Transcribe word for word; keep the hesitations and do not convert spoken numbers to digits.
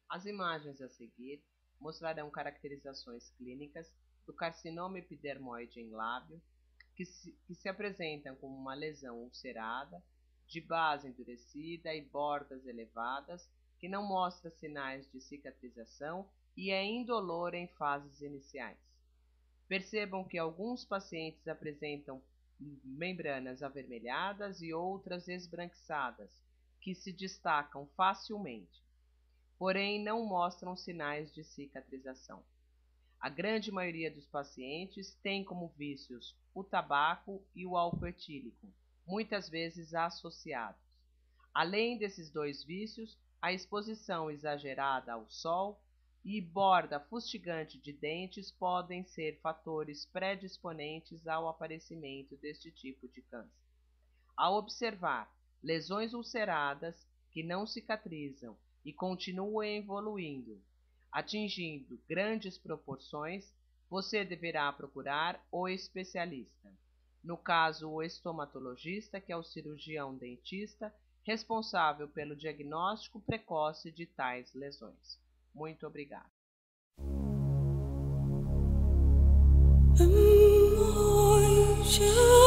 As imagens a seguir mostrarão caracterizações clínicas do carcinoma epidermoide em lábio, que se, que se apresentam como uma lesão ulcerada, de base endurecida e bordas elevadas, que não mostra sinais de cicatrização e é indolor em fases iniciais. Percebam que alguns pacientes apresentam membranas avermelhadas e outras esbranquiçadas, que se destacam facilmente, porém não mostram sinais de cicatrização. A grande maioria dos pacientes tem como vícios o tabaco e o álcool etílico, muitas vezes associados. Além desses dois vícios, a exposição exagerada ao sol e borda fustigante de dentes podem ser fatores predisponentes ao aparecimento deste tipo de câncer. Ao observar lesões ulceradas que não cicatrizam e continuam evoluindo, atingindo grandes proporções, você deverá procurar o especialista. No caso, o estomatologista, que é o cirurgião dentista, responsável pelo diagnóstico precoce de tais lesões. Muito obrigada. Emotion.